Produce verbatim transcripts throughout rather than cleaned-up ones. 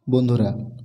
বন্ধুরা,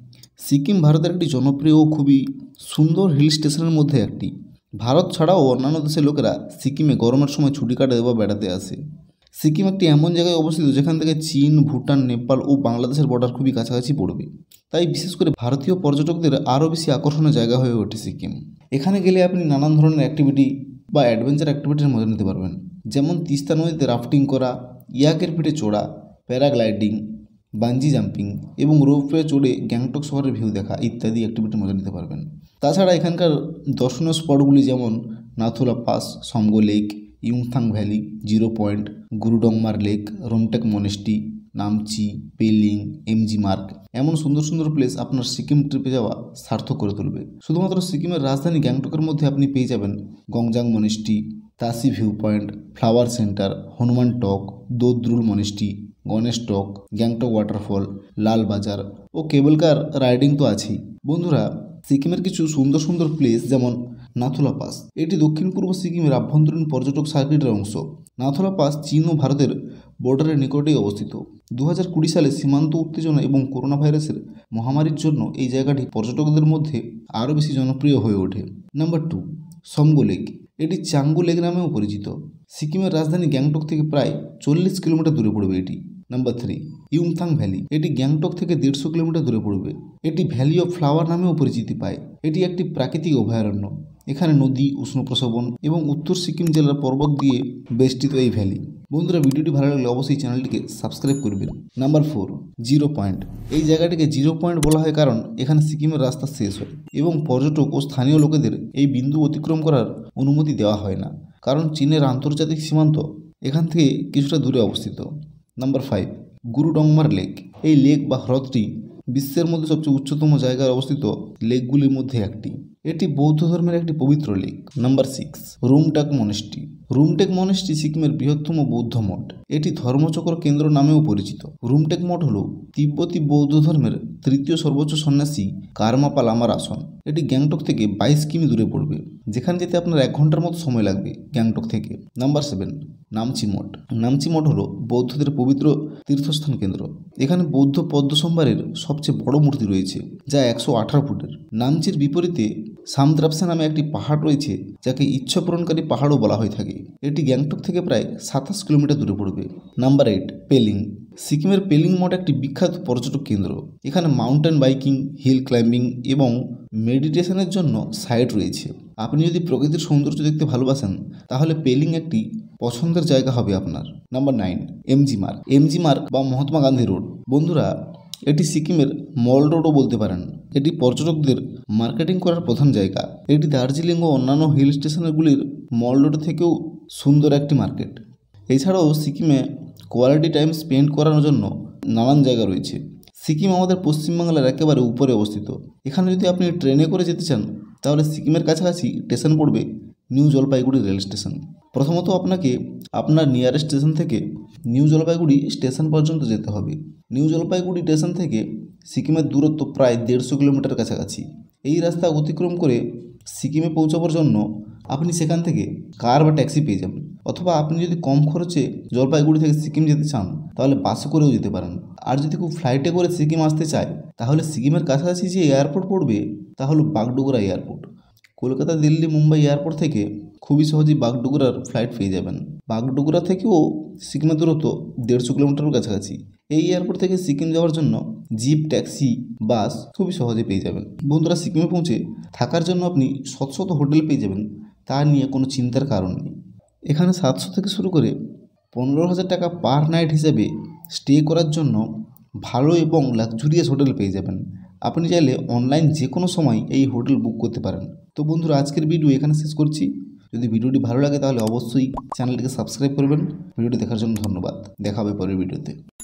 সিকিম ভারতের একটি জনপ্রিয় ও খুবই সুন্দর হিল স্টেশনের মধ্যে একটি। ভারত ছাড়াও অন্যান্য দেশের লোকেরা সিকিমে গরমের সময় ছুটি কাটাতে বা বেড়াতে আসে। সিকিম একটি এমন জায়গায় অবস্থিত যেখান থেকে চীন, ভুটান, নেপাল ও বাংলাদেশের বর্ডার খুবই কাছাকাছি পড়বে। তাই বিশেষ করে ভারতীয় পর্যটকদের আরও বেশি আকর্ষণীয় জায়গা হয়ে ওঠে সিকিম। এখানে গেলে আপনি নানান ধরনের অ্যাক্টিভিটি বা অ্যাডভেঞ্চার অ্যাক্টিভিটির মজা নিতে পারবেন, যেমন তিস্তা নদীতে রাফটিং করা, ইয়াকের পিঠে চড়া, প্যারাগ্লাইডিং, বাঞ্জি জাম্পিং এবং রোপওয়ে চড়ে গ্যাংটক শহরের ভিউ দেখা ইত্যাদি অ্যাক্টিভিটি মজা নিতে পারবেন। তাছাড়া এখানকার দর্শনীয় স্পটগুলি যেমন Nathula pass, Tsomgo lake, Yumthang valley, zero point, Gurudongmar lake, Rumtek monastery, Namchi, Pelling, MG Marg এমন সুন্দর সুন্দর প্লেস আপনার সিকিম ট্রিপে যাওয়া সার্থক করে তুলবে। শুধুমাত্র সিকিমের রাজধানী গ্যাংটকের মধ্যে আপনি পেয়ে যাবেন Gonjang monastery, Tashi view point, flower centre, Hanuman Tok, Dodrul monastery, Ganesh Tok, Gangtok waterfall, Lal Bazaar ও কেবল কার রাইডিং তো আছেই। বন্ধুরা, সিকিমের কিছু সুন্দর সুন্দর প্লেস যেমন নাথুলা পাস, এটি দক্ষিণ পূর্ব সিকিমের আভ্যন্তরীণ পর্যটক সার্কিটের অংশ। নাথুলা পাস চীন ও ভারতের বর্ডারের নিকটেই অবস্থিত। দু হাজার কুড়ি সালে সীমান্ত উত্তেজনা এবং করোনা ভাইরাসের মহামারীর জন্য এই জায়গাটি পর্যটকদের মধ্যে আরও বেশি জনপ্রিয় হয়ে ওঠে। Number two, Tsomgo lake. এটি চাঙ্গু লেক নামেও পরিচিত। সিকিমের রাজধানী গ্যাংটক থেকে প্রায় চল্লিশ কিলোমিটার দূরে পড়বে এটি। Number three, Yumthang valley. এটি গ্যাংটক থেকে দেড়শো কিলোমিটার দূরে পড়বে। এটি ভ্যালি অফ ফ্লাওয়ার নামেও পরিচিতি পায়। এটি একটি প্রাকৃতিক অভয়ারণ্য। এখানে নদী, উষ্ণ প্রসবন এবং উত্তর সিকিম জেলার পর্বত দিয়ে বেষ্টিত এই ভ্যালি। বন্ধুরা, ভিডিওটি ভালো লাগলে অবশ্যই চ্যানেলটিকে সাবস্ক্রাইব করবেন। Number four, zero point. এই জায়গাটিকে জিরো পয়েন্ট বলা হয় কারণ এখানে সিকিমের রাস্তা শেষ হয় এবং পর্যটক ও স্থানীয় লোকেদের এই বিন্দু অতিক্রম করার অনুমতি দেওয়া হয় না, কারণ চীনের আন্তর্জাতিক সীমান্ত এখান থেকে কিছুটা দূরে অবস্থিত। Number five, Gurudongmar lake. এই লেক বা হ্রদটি বিশ্বের মধ্যে সবচেয়ে উচ্চতম জায়গায় অবস্থিত লেকগুলির মধ্যে একটি। এটি বৌদ্ধ ধর্মের একটি পবিত্র lake. Number six, Rumtek monastery. Rumtek monastery সিকিমের বৃহত্তম বৌদ্ধ মঠ। এটি ধর্মচক্র কেন্দ্র নামেও পরিচিত। রুমটেক মঠ হল তিব্বতী বৌদ্ধ ধর্মের তৃতীয় সর্বোচ্চ সন্ন্যাসী কারমাপা লামার আসন। এটি গ্যাংটক থেকে বাইশ কিমি দূরে পড়বে, যেখানে যেতে আপনার এক ঘন্টার মতো সময় লাগবে গ্যাংটক থেকে। নাম্বার সেভেন, নামচি মঠ। নামচি মঠ হল বৌদ্ধদের পবিত্র তীর্থস্থান কেন্দ্র। এখানে বৌদ্ধ পদ্মসম্ভারের সবচেয়ে বড় মূর্তি রয়েছে, যা একশো আঠারো ফুটের। নামচির বিপরীতে সামদ্রাপসা নামে একটি পাহাড় রয়েছে, যাকে ইচ্ছা পূরণকারী পাহাড়ও বলা হয়ে থাকে। এটি গ্যাংটক থেকে প্রায় সাতাশ কিলোমিটার দূরে পড়বে। Number eight, Pelling. সিকিমের পেলিং মঠ একটি বিখ্যাত পর্যটক কেন্দ্র। এখানে মাউন্টেন বাইকিং, হিল ক্লাইম্বিং এবং মেডিটেশনের জন্য সাইট রয়েছে। আপনি যদি প্রকৃতির সৌন্দর্য দেখতে ভালোবাসেন তাহলে পেলিং একটি পছন্দের জায়গা হবে আপনার। Number nine, MG Marg. MG Marg বা মহাত্মা গান্ধী রোড। বন্ধুরা, এটি সিকিমের মল রোডও বলতে পারেন। এটি পর্যটকদের মার্কেটিং করার প্রধান জায়গা। এটি দার্জিলিং ও অন্যান্য হিল স্টেশনগুলির মল রোড থেকেও সুন্দর একটি মার্কেট। এছাড়াও সিকিমে কোয়ালিটি টাইম স্পেন্ড করার জন্য নানান জায়গা রয়েছে। সিকিম আমাদের পশ্চিমবাংলার একেবারে উপরে অবস্থিত। এখানে যদি আপনি ট্রেনে করে যেতে চান তাহলে সিকিমের কাছাকাছি স্টেশন পড়বে নিউ জলপাইগুড়ি রেল স্টেশন। প্রথমত আপনাকে আপনার নিয়ারেস্ট স্টেশন থেকে নিউ জলপাইগুড়ি স্টেশন পর্যন্ত যেতে হবে। নিউ জলপাইগুড়ি স্টেশন থেকে সিকিমের দূরত্ব প্রায় দেড়শো কিলোমিটার কাছাকাছি। এই রাস্তা অতিক্রম করে সিকিমে পৌঁছাবার জন্য আপনি সেখান থেকে কার বা ট্যাক্সি পেয়ে যাবেন, অথবা আপনি যদি কম খরচে জলপাইগুড়ি থেকে সিকিম যেতে চান তাহলে বাসে করেও যেতে পারেন। আর যদি খুব ফ্লাইটে করে সিকিম আসতে চায় তাহলে সিকিমের কাছাকাছি যে এয়ারপোর্ট পড়বে তা হলো বাগডোগরা এয়ারপোর্ট। কলকাতা, দিল্লি, মুম্বাই এয়ারপোর্ট থেকে খুবই সহজেই বাগডোগরার ফ্লাইট পেয়ে যাবেন। বাগডোগরা থেকেও সিকিমের দূরত্ব দেড়শো কিলোমিটারের কাছাকাছি। এই এয়ারপোর্ট থেকে সিকিম যাওয়ার জন্য জিপ, ট্যাক্সি, বাস খুবই সহজে পেয়ে যাবেন। বন্ধুরা, সিকিমে পৌঁছে থাকার জন্য আপনি শত শত হোটেল পেয়ে যাবেন, তা নিয়ে কোনো চিন্তার কারণ নেই। এখানে সাতশো থেকে শুরু করে পনেরো হাজার টাকা পার নাইট হিসেবে স্টে করার জন্য ভালো এবং লাক্সুরিয়াস হোটেল পেয়ে যাবেন। আপনি চাইলে অনলাইন যে কোনো সময় এই হোটেল বুক করতে পারেন। তো বন্ধুরা, আজকের ভিডিও এখানে শেষ করছি। যদি ভিডিওটি ভালো লাগে তাহলে অবশ্যই চ্যানেলটিকে সাবস্ক্রাইব করবেন। ভিডিওটি দেখার জন্য ধন্যবাদ। দেখা হবে পরের ভিডিওতে।